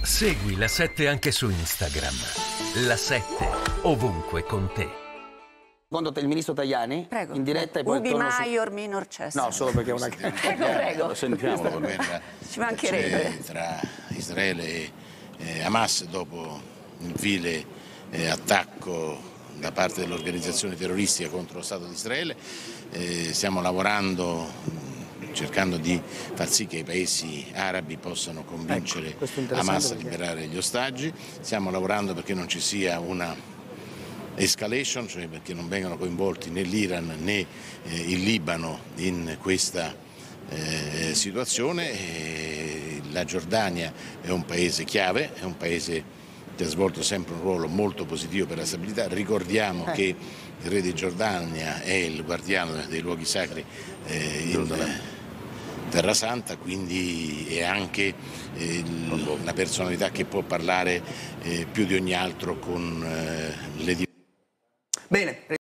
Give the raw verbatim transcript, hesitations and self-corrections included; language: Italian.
Segui La sette anche su Instagram. La sette, ovunque con te. Secondo te il ministro Tajani? Prego. In diretta e poi Ubi torno su... maior minor cessa. No, solo perché è una... Prego, prego. Lo sentiamo per guerra Ci mancherebbe. tra Israele e eh, Hamas dopo il vile eh, attacco da parte dell'organizzazione terroristica contro lo Stato di Israele. Eh, stiamo lavorando cercando di far sì che i paesi arabi possano convincere ecco, Hamas a perché... liberare gli ostaggi. Stiamo lavorando perché non ci sia una escalation, cioè perché non vengano coinvolti né l'Iran né eh, il Libano in questa eh, situazione. E la Giordania è un paese chiave, è un paese che ha svolto sempre un ruolo molto positivo per la stabilità. Ricordiamo eh. che il re di Giordania è il guardiano dei luoghi sacri eh, in Terra Santa, quindi è anche eh, la personalità che può parlare eh, più di ogni altro con eh, le Bene.